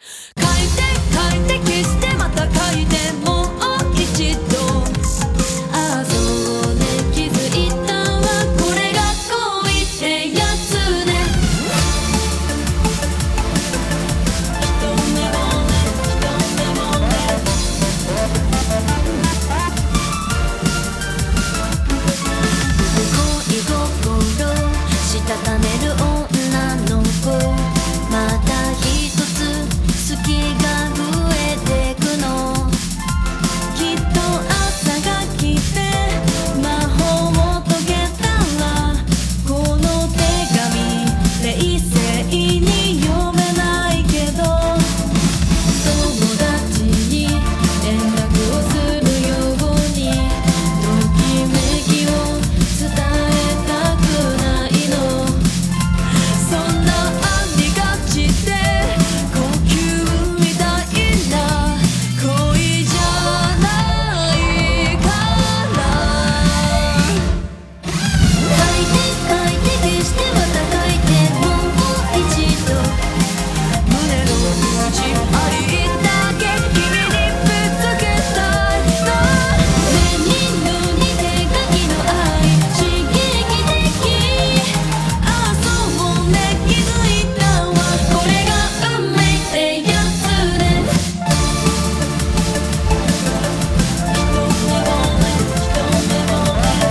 書いて消してまた書いてもう一度。ああそうね、気づいたわ、これが恋ってやつね。一目惚れ一目惚れ、恋心したためる女の子、また一つ好きが増えてくの。きっと朝が来て魔法を遂げたら、この手紙冷静に読めないけど、友達に連絡をするようにときめきを伝えたくないの。そんなありがちで高級みたいな恋じゃないから。書いて消してまた書いてもう一度。胸の内ありだけ君にぶつけたいの。目に塗り手書きの愛刺激的。ああそうね、気づいたわ、これが運命ってやつね。一目惚れ一目惚れ、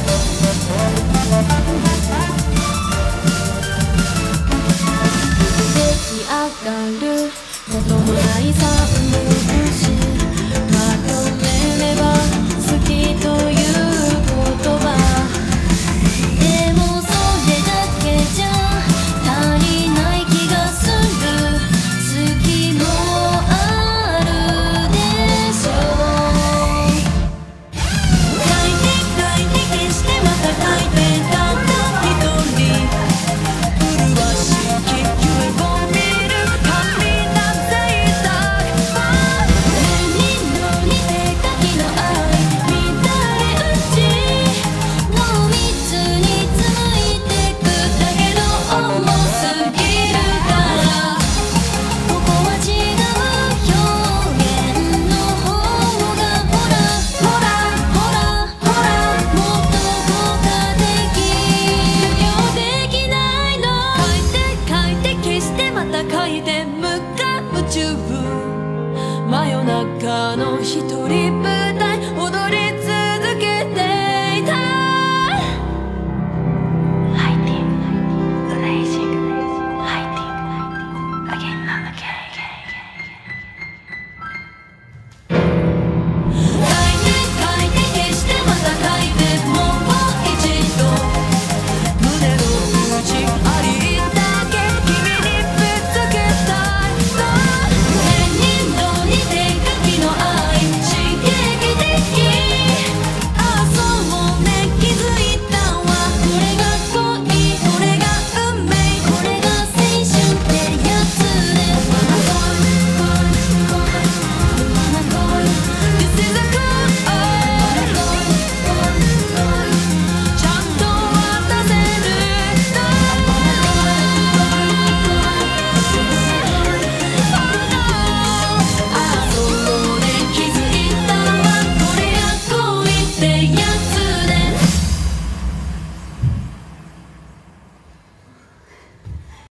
出来上がることのない三分子、まとめれば好きという言葉。でもそれだけじゃ足りない気がする。好きもあるでしょう。書いて消してまた書いてたった一人。麗しき夢を見る神な贅沢。目に塗り手書きの愛乱れ打ちの蜜に紡いでくだけど重すぎるから、ここは違う表現の方がほらほらほらほら、もっと効果的よできないの。書いて消してまた書いて無我夢中。真夜中の一人ぶ